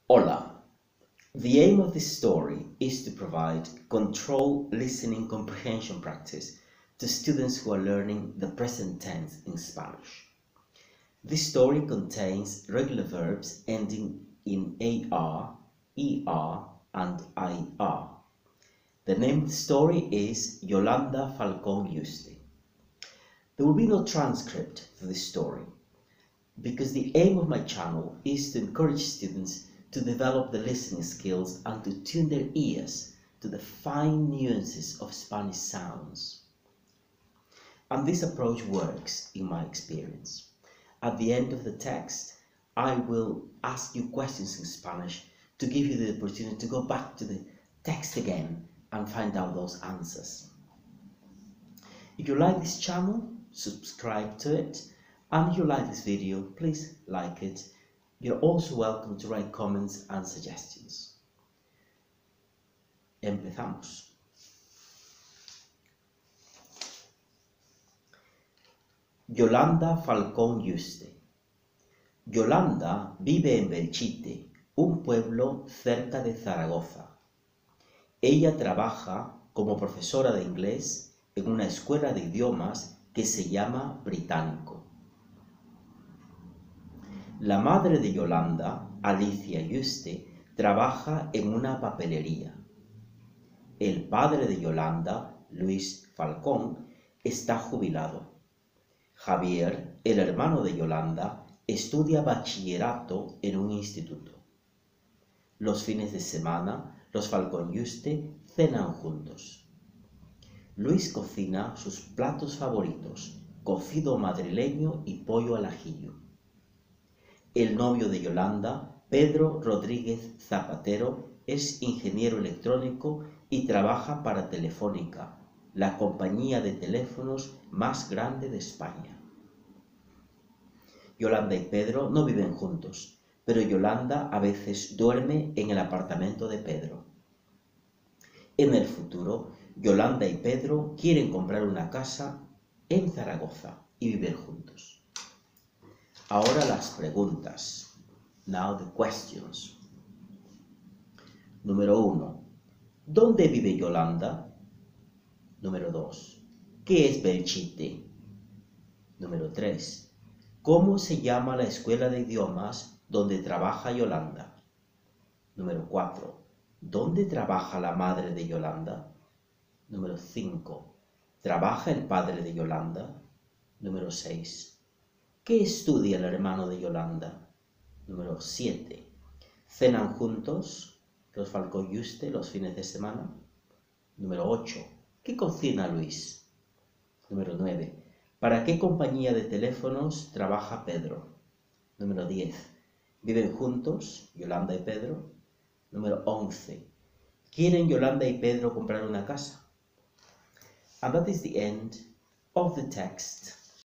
Hola. The aim of this story is to provide controlled listening comprehension practice to students who are learning the present tense in Spanish. This story contains regular verbs ending in AR, ER, and IR. The name of the story is Yolanda Falcón Yuste. There will be no transcript for this story because the aim of my channel is to encourage students to develop the listening skills and to tune their ears to the fine nuances of Spanish sounds. And this approach works in my experience. At the end of the text, I will ask you questions in Spanish to give you the opportunity to go back to the text again and find out those answers. If you like this channel, subscribe to it, and if you like this video, please like it. You're also welcome to write comments and suggestions. Empezamos. Yolanda Falcón Yuste. Yolanda vive en Belchite, un pueblo cerca de Zaragoza. Ella trabaja como profesora de inglés en una escuela de idiomas que se llama Británico. La madre de Yolanda, Alicia Yuste, trabaja en una papelería. El padre de Yolanda, Luis Falcón, está jubilado. Javier, el hermano de Yolanda, estudia bachillerato en un instituto. Los fines de semana, los Falcón Yuste cenan juntos. Luis cocina sus platos favoritos, cocido madrileño y pollo al ajillo. El novio de Yolanda, Pedro Rodríguez Zapatero, es ingeniero electrónico y trabaja para Telefónica, la compañía de teléfonos más grande de España. Yolanda y Pedro no viven juntos, pero Yolanda a veces duerme en el apartamento de Pedro. En el futuro, Yolanda y Pedro quieren comprar una casa en Zaragoza y vivir juntos. Ahora las preguntas. Now the questions. Número 1. ¿Dónde vive Yolanda? Número 2. ¿Qué es Belchite? Número 3. ¿Cómo se llama la escuela de idiomas donde trabaja Yolanda? Número 4. ¿Dónde trabaja la madre de Yolanda? Número 5. ¿Trabaja el padre de Yolanda? Número 6. ¿Qué estudia el hermano de Yolanda? Número 7. ¿Cenan juntos los Falcón Yuste los fines de semana? Número 8. ¿Qué cocina Luis? Número 9. ¿Para qué compañía de teléfonos trabaja Pedro? Número 10. ¿Viven juntos Yolanda y Pedro? Número 11. ¿Quieren Yolanda y Pedro comprar una casa? And that is the end of the text.